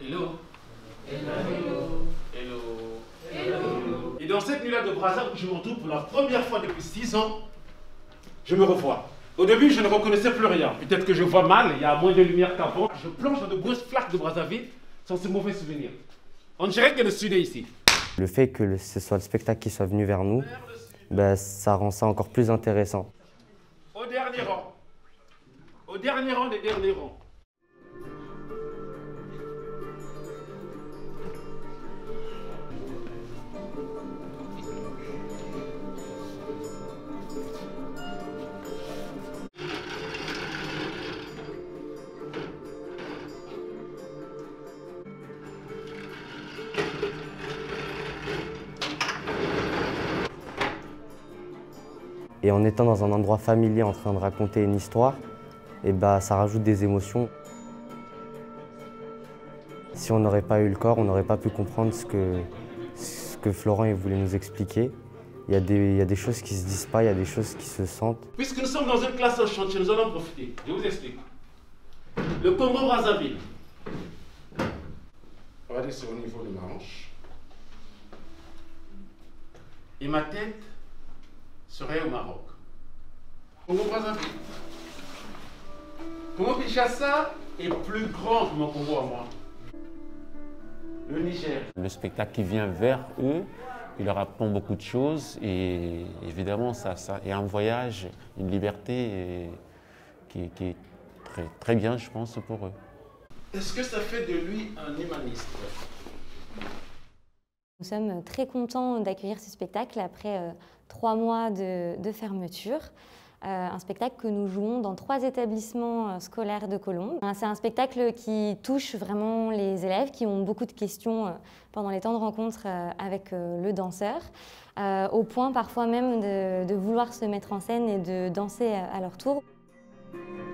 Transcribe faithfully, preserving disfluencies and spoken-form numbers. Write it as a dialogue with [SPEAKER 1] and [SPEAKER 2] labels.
[SPEAKER 1] Hello. Hello. Hello. Hello. Et dans cette nuit-là de Brazzaville où je me retrouve pour la première fois depuis six ans, je me revois. Au début, je ne reconnaissais plus rien. Peut-être que je vois mal, il y a moins de lumière qu'avant. Je plonge dans de grosses flaques de Brazzaville sans ce mauvais souvenir. On dirait que le sud est ici.
[SPEAKER 2] Le fait que le, ce soit le spectacle qui soit venu vers nous, ben, ça rend ça encore plus intéressant.
[SPEAKER 1] Au dernier rang. Au dernier rang des derniers rangs.
[SPEAKER 2] Et en étant dans un endroit familier en train de raconter une histoire, et bah, ça rajoute des émotions. Si on n'aurait pas eu le corps, on n'aurait pas pu comprendre ce que, ce que Florent il voulait nous expliquer. Il y, a des, il y a des choses qui ne se disent pas, il y a des choses qui se sentent.
[SPEAKER 1] Puisque nous sommes dans une classe en chantier, nous allons en profiter. Je vous explique. Le Congo-Brazzaville. On va aller sur le niveau de ma hanche. Et ma tête serait au Maroc. Congo-Brazzaville. Congo-Kinshasa est plus grand que mon Congo à moi. Le Niger.
[SPEAKER 3] Le spectacle qui vient vers eux, il leur apprend beaucoup de choses et évidemment, ça, ça est un voyage, une liberté et, qui, qui est très, très bien, je pense, pour eux.
[SPEAKER 1] Est-ce que ça fait de lui un humaniste?
[SPEAKER 4] Nous sommes très contents d'accueillir ce spectacle après euh, trois mois de, de fermeture. Euh, un spectacle que nous jouons dans trois établissements scolaires de Colombes. C'est un spectacle qui touche vraiment les élèves qui ont beaucoup de questions euh, pendant les temps de rencontre euh, avec euh, le danseur, euh, au point parfois même de, de vouloir se mettre en scène et de danser à leur tour.